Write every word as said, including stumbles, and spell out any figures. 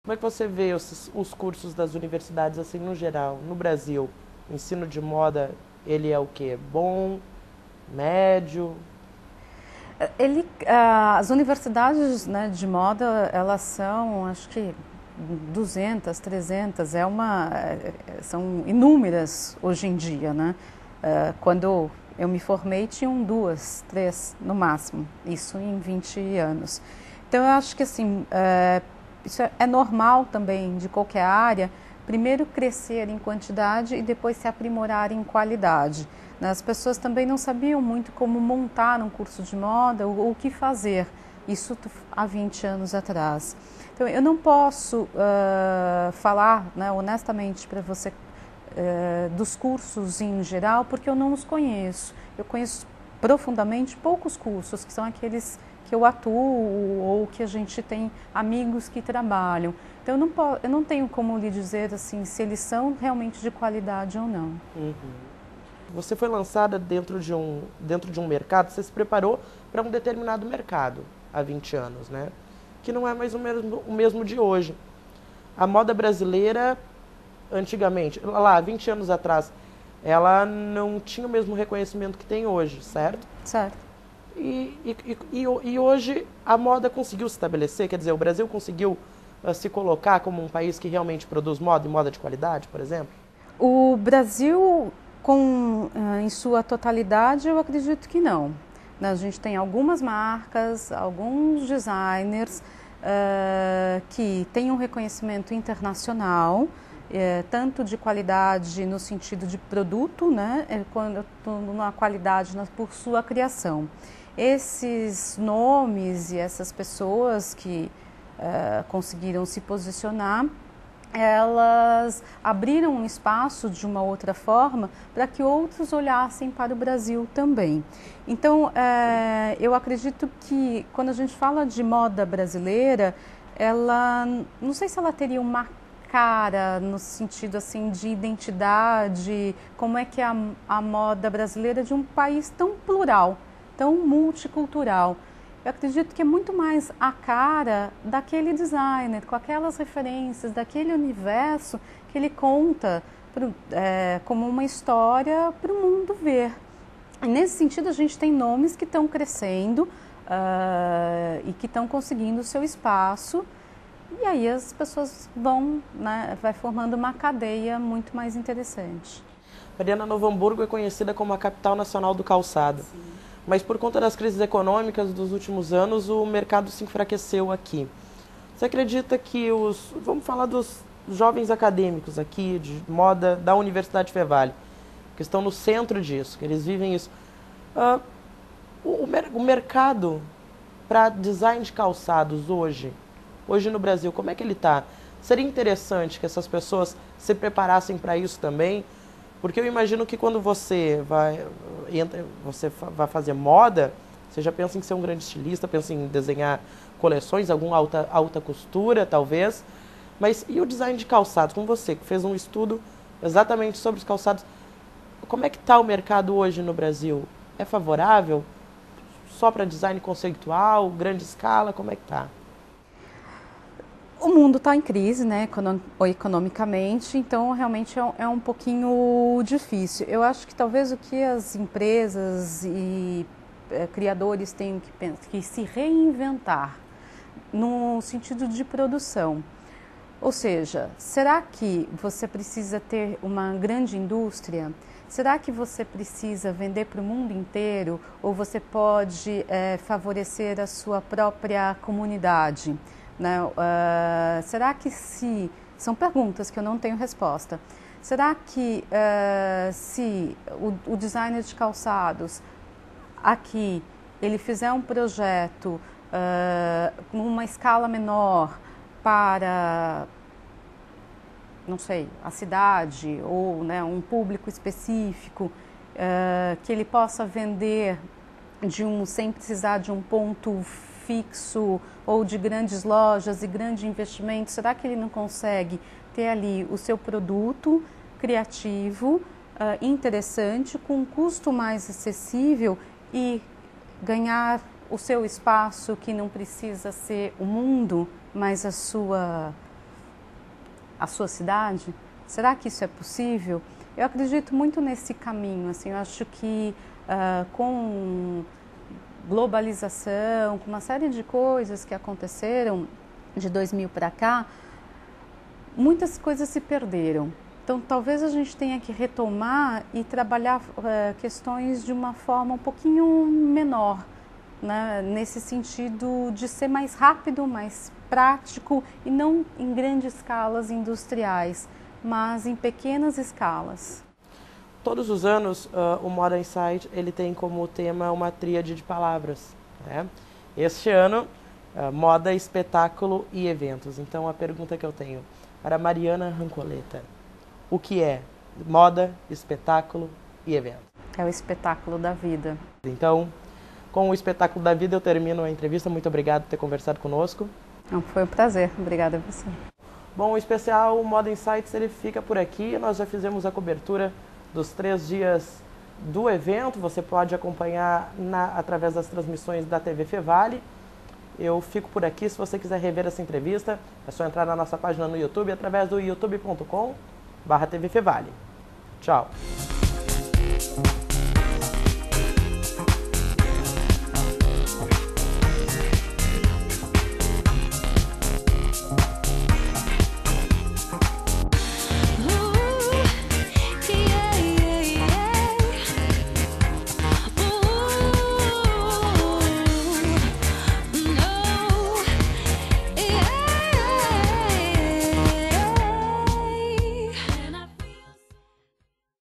Como é que você vê os, os cursos das universidades, assim, no geral, no Brasil? O ensino de moda, ele é o quê? Bom? Médio? Ele, ah, as universidades, né, de moda, elas são, acho que duzentas, trezentas, é uma, são inúmeras hoje em dia, né? Ah, quando eu me formei, tinham duas, três no máximo, isso em vinte anos. Então, eu acho que assim, é, isso é normal também de qualquer área, primeiro crescer em quantidade e depois se aprimorar em qualidade. As pessoas também não sabiam muito como montar um curso de moda ou o que fazer, isso há vinte anos atrás. Então, eu não posso uh, falar, né, honestamente para você uh, dos cursos em geral, porque eu não os conheço. Eu conheço profundamente poucos cursos, que são aqueles que eu atuo ou que a gente tem amigos que trabalham. Então, eu não, posso, eu não tenho como lhe dizer assim, se eles são realmente de qualidade ou não. Uhum. Você foi lançada dentro de um, dentro de um mercado, você se preparou para um determinado mercado há vinte anos, né? Que não é mais o mesmo, o mesmo de hoje. A moda brasileira, antigamente, lá, vinte anos atrás, ela não tinha o mesmo reconhecimento que tem hoje, certo? Certo. E, e, e, e hoje a moda conseguiu se estabelecer, quer dizer, o Brasil conseguiu uh, se colocar como um país que realmente produz moda e moda de qualidade, por exemplo? O Brasil, com, em sua totalidade, eu acredito que não. A gente tem algumas marcas, alguns designers uh, que têm um reconhecimento internacional, uh, tanto de qualidade no sentido de produto, né, quanto na qualidade por sua criação. Esses nomes e essas pessoas que uh, conseguiram se posicionar, elas abriram um espaço de uma outra forma para que outros olhassem para o Brasil também. Então, é, eu acredito que quando a gente fala de moda brasileira, ela, não sei se ela teria uma cara no sentido assim de identidade, como é que é a, a moda brasileira de um país tão plural, tão multicultural. Eu acredito que é muito mais a cara daquele designer, com aquelas referências, daquele universo que ele conta pro, é, como uma história para o mundo ver. E nesse sentido, a gente tem nomes que estão crescendo uh, e que estão conseguindo o seu espaço. E aí as pessoas vão, né, vai formando uma cadeia muito mais interessante. Mariana, Novo Hamburgo é conhecida como a capital nacional do calçado. Sim. Mas por conta das crises econômicas dos últimos anos, o mercado se enfraqueceu aqui. Você acredita que os... Vamos falar dos jovens acadêmicos aqui, de moda da Universidade Fevale, que estão no centro disso, que eles vivem isso. Uh, o, o mercado para design de calçados hoje, hoje no Brasil, como é que ele está? Seria interessante que essas pessoas se preparassem para isso também? Porque eu imagino que quando você vai, entra, você vai fazer moda, você já pensa em ser um grande estilista, pensa em desenhar coleções, alguma alta, alta costura, talvez. Mas e o design de calçados? Como você, que fez um estudo exatamente sobre os calçados, como é que está o mercado hoje no Brasil? É favorável? Só para design conceitual, grande escala? Como é que está? O mundo está em crise, né, economicamente, então realmente é um pouquinho difícil. Eu acho que talvez o que as empresas e é, criadores tenham que, que se reinventar no sentido de produção. Ou seja, será que você precisa ter uma grande indústria? Será que você precisa vender para o mundo inteiro ou você pode é, favorecer a sua própria comunidade? Né? Uh, será que se... São perguntas que eu não tenho resposta. Será que uh, se o, o designer de calçados aqui, ele fizer um projeto uh, com uma escala menor para, não sei, a cidade ou né, um público específico, uh, que ele possa vender de um, sem precisar de um ponto fixo ou de grandes lojas e grande investimento, será que ele não consegue ter ali o seu produto criativo, uh, interessante, com um custo mais acessível e ganhar o seu espaço que não precisa ser o mundo, mas a sua, a sua cidade? Será que isso é possível? Eu acredito muito nesse caminho, assim, eu acho que uh, com globalização, com uma série de coisas que aconteceram de dois mil para cá, muitas coisas se perderam. Então, talvez a gente tenha que retomar e trabalhar uh, questões de uma forma um pouquinho menor, né? Nesse sentido de ser mais rápido, mais prático e não em grandes escalas industriais, mas em pequenas escalas. Todos os anos, uh, o Moda Insight ele tem como tema uma tríade de palavras, né? Este ano, uh, moda, espetáculo e eventos. Então, a pergunta que eu tenho para Mariana Rancoleta: o que é moda, espetáculo e evento? É o espetáculo da vida. Então, com o espetáculo da vida eu termino a entrevista. Muito obrigado por ter conversado conosco. Não, foi um prazer. Obrigada a você. Bom, o especial Moda Insights ele fica por aqui. Nós já fizemos a cobertura dos três dias do evento. Você pode acompanhar na, através das transmissões da T V Fevale. Eu fico por aqui. Se você quiser rever essa entrevista, é só entrar na nossa página no YouTube através do youtube ponto com barra T V Fevale. Tchau!